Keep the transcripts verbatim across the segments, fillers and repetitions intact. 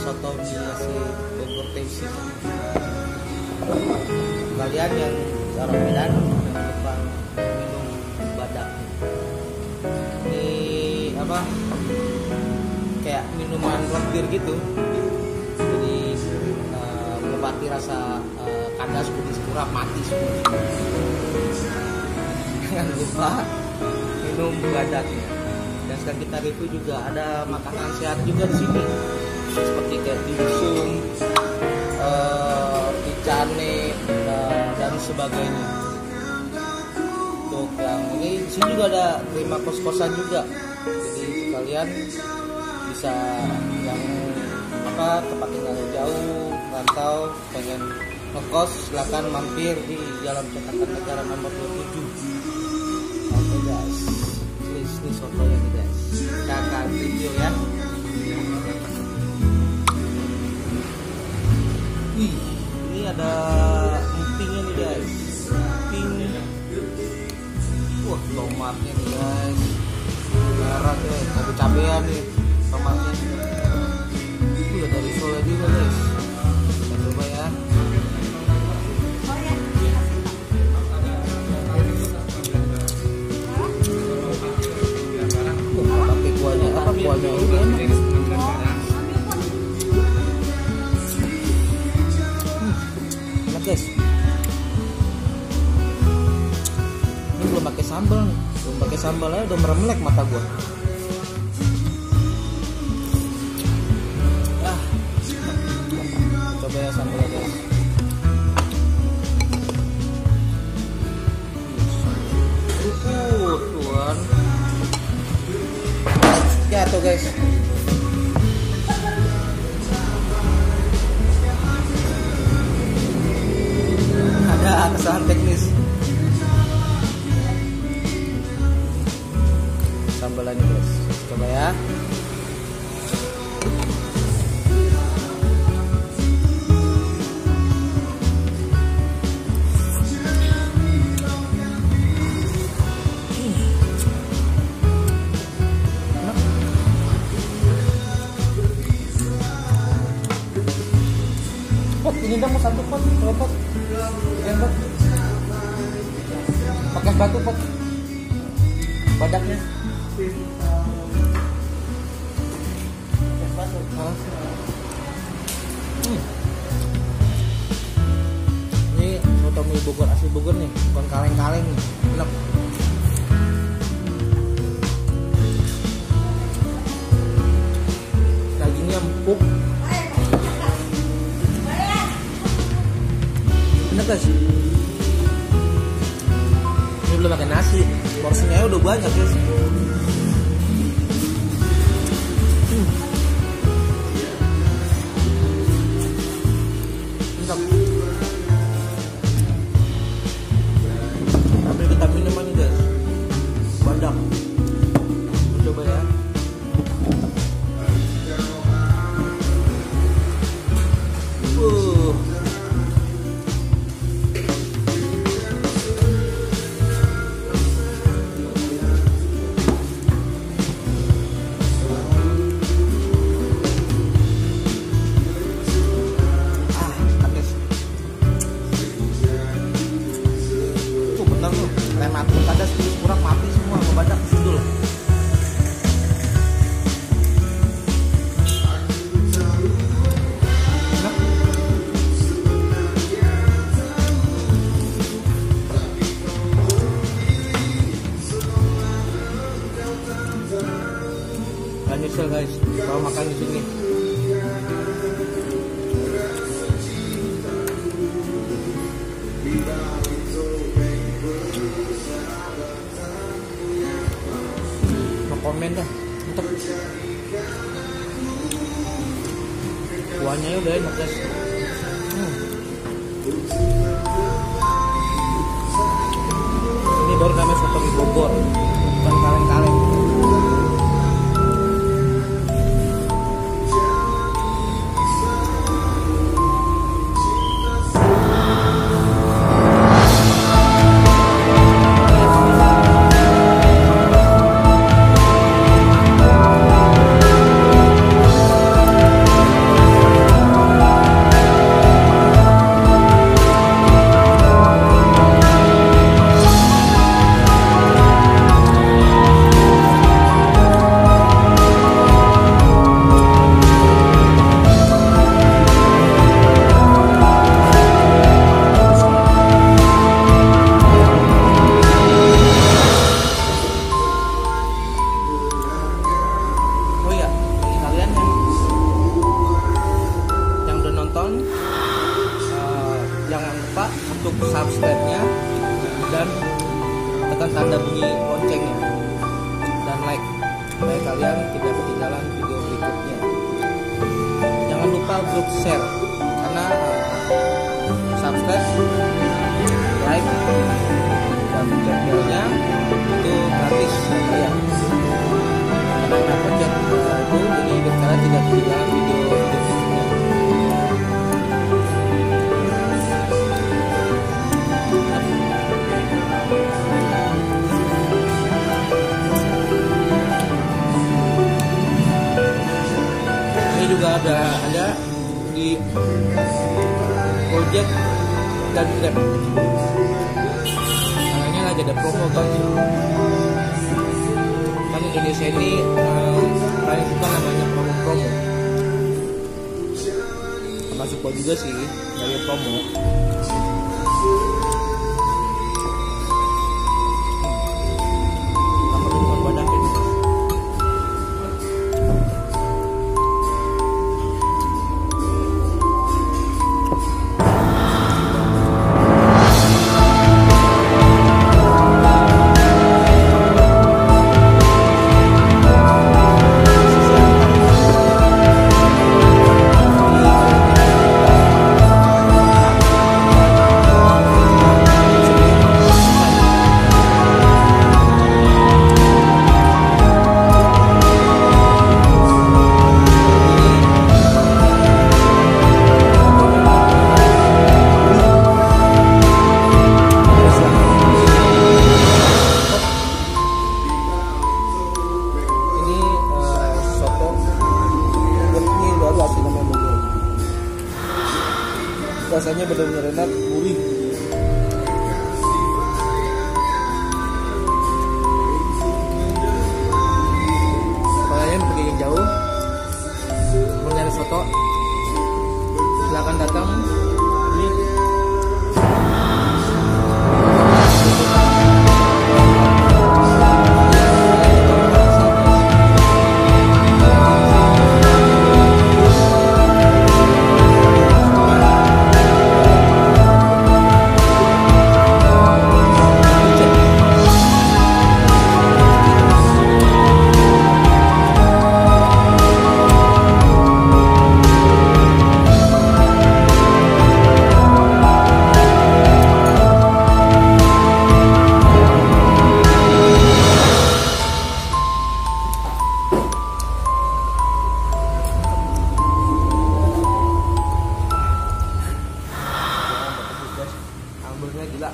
soto mie si Bogor T C. Kalian yang orang Medan jangan lupa minum badak. Ini apa? Kayak minuman root beer gitu. Jadi uh, mengobati rasa uh, kandas, kudis, kurap, mati semua. Jangan lupa minum badaknya. Dan sekarang kita review juga ada makanan sehat juga di sini, seperti kayak dimsum, uh, dicane, uh, dan sebagainya. Untuk yang ini di sini juga ada terima kos-kosan juga. Jadi kalian bisa yang apa tempat tinggal jauh, rantau, pengen ngekos, silakan mampir di Jalan Cetakan Negara nomor dua puluh tujuh. Oke guys, please ini sotonya nih guys. Kita akan review ya. Wih, ini ada empingnya nih guys. Emping. Wah, tomatnya nih guys. Merah deh, cabai-cabean nih tomatnya. Wih, ada risolnya juga guys. Kita coba ya. Pakai kuahnya apa? Kuahnya ini enak. Hmm, enak guys. Ini belum pakai sambal nih. Belum pakai sambal aja udah meremelek mata gua. Ah, coba ya sambalnya guys. Uh, tuan. Ya tuh guys. Ada kesalahan teknis. Sambalannya guys. Coba ya. Ini dah mau satu pot, dua pot, tiga pot. Pakai batu pot. Badaknya. Pakai batu. Hmm. Ini soto mie Bogor asli Bogor nih, bukan kaleng-kaleng nih. Enak. Dagingnya empuk. Enak guys. Ini belum pakai nasi, porsinya udah banyak guys. Hmm. Enak. Ambil kita minuman nih guys. Badak. Coba ya. Uh. Mati pada kurang mati semua ngebadak situ loh. Enak. Gak nyesel guys kalau makan di sini. Komen dah, mantap. Kuahnya udah enak guys. Hmm. Ini baru namanya soto mie Bogor, bukan kaleng-kaleng. tanda bunyi loncengnya dan like supaya kalian tidak ketinggalan video berikutnya. Jangan lupa untuk share karena uh, subscribe, like, dan pencet belnya itu gratis ya. Karena pencet uh, itu jadi biar kalian tidak ketinggalan video berikutnya. Juga ada ada di Gojek dan Grab. Makanya lagi ada promo guys. Kan Indonesia ini uh, paling suka namanya promo-promo. Masuk gua juga sih dari promo. Rasanya benar-benar enak, gurih. Kalian pergi yang jauh mau nyari soto, silakan datang di gila.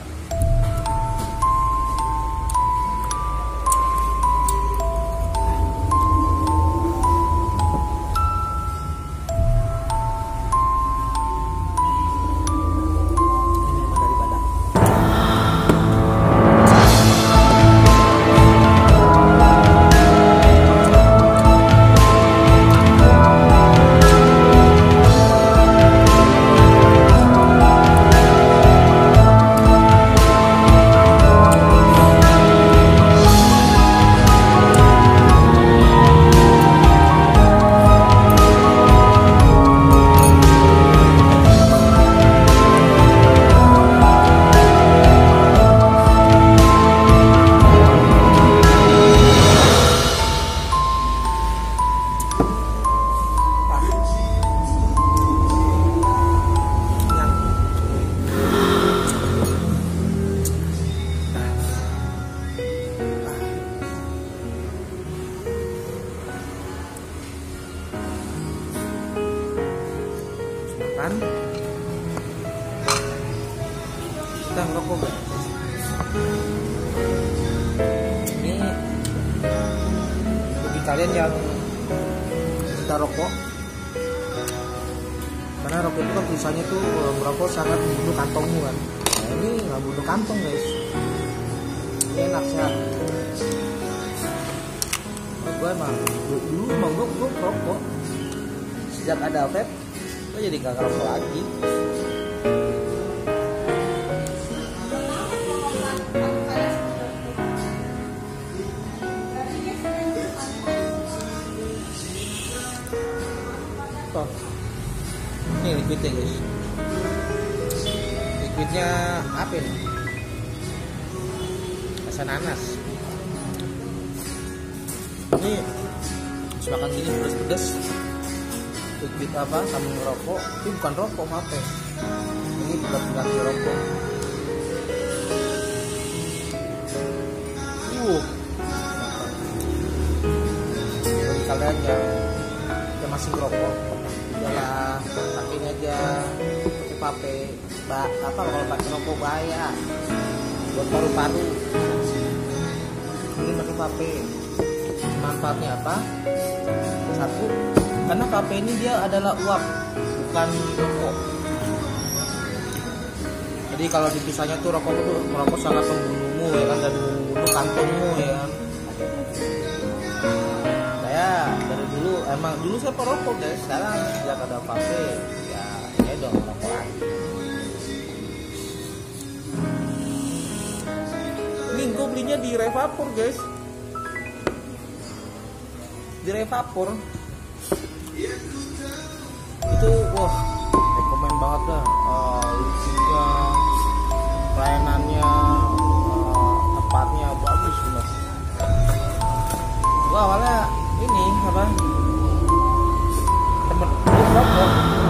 Kan kita ngerokok guys. Ini bagi kalian yang kita rokok, karena rokok itu kan tulisannya tuh merokok sangat membunuh kantongmu kan. Nah, ini nggak bunuh kantong guys, ini enak sehat. Gue emang dulu emang gue gue rokok sejak ada vape. Gue jadi gak ngerokok lagi. Oh, ini liquidnya guys. Liquidnya apa ini? rasa nanas. Ini habis makan gini pedes-pedes sedikit apa sambil ngerokok. Ini bukan rokok, maaf ya, ini bukan ganti rokok. Uh bagi kalian yang, yang masih ngerokok, udahlah pakai aja pakai vape. Ba, apa kalau pakai rokok bahaya buat paru-paru. Ini pakai vape. Manfaatnya apa? Satu, karena vape ini dia adalah uap, bukan rokok. Jadi kalau dipisahnya tuh rokok itu merokok sangat membunuhmu ya kan, dan membunuh kantongmu ya kan. Saya dari dulu emang dulu saya perokok guys, sekarang sejak ada vape ya saya udah merokok lagi. Ini gue belinya di Revapor guys, di Revapor itu wah rekomen banget dah. Uh, lucunya, pelayanannya, uh, tempatnya bagus bener. Gua awalnya ini apa temen rokok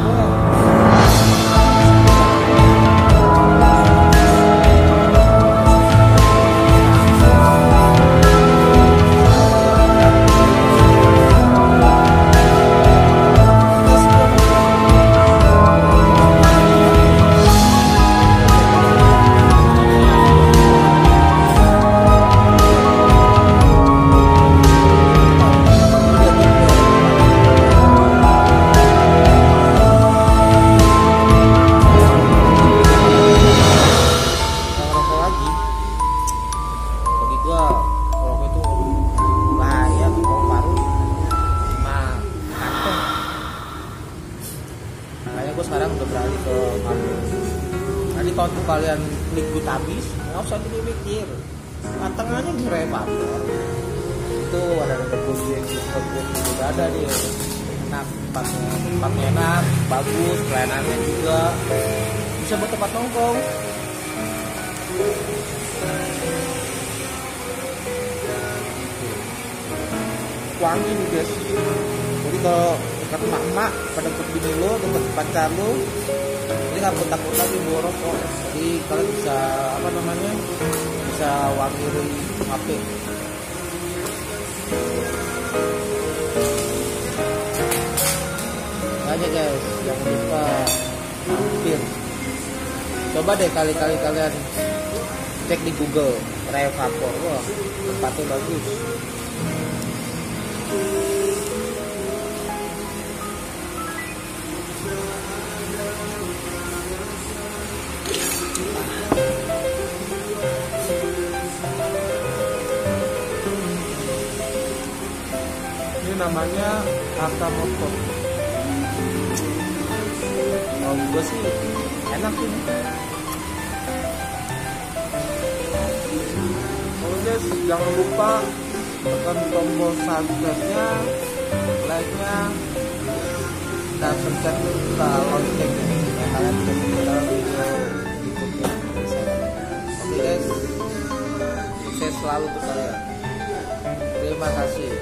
sekarang udah beralih ke vape. Nanti kalau tuh kalian klik habis, nggak usah dipikir, tengahnya di Revapor itu ada ada kursi udah ada dia, enak tempatnya, tempatnya enak, bagus, pelayanannya juga bisa buat tempat nongkrong. Wangi nih guys. Jadi kalau dekat emak-emak, pada dekat bini lo, dekat pacar lo, jadi nggak perlu takut lagi bawa rokok. Jadi kalian bisa apa namanya, bisa wangi H P. Aja guys, jangan lupa mampir. Coba deh kali-kali kalian cek di Google Revapor, wah tempatnya bagus. Ini namanya Akamoto. Kalau gue sih enak ini. Kalau guys jangan lupa tekan tombol subscribe-nya, like-nya, dan pencet loncengnya supaya kalian bisa mendapatkan video berikutnya. Oke guys, sukses selalu untuk kalian. Terima kasih.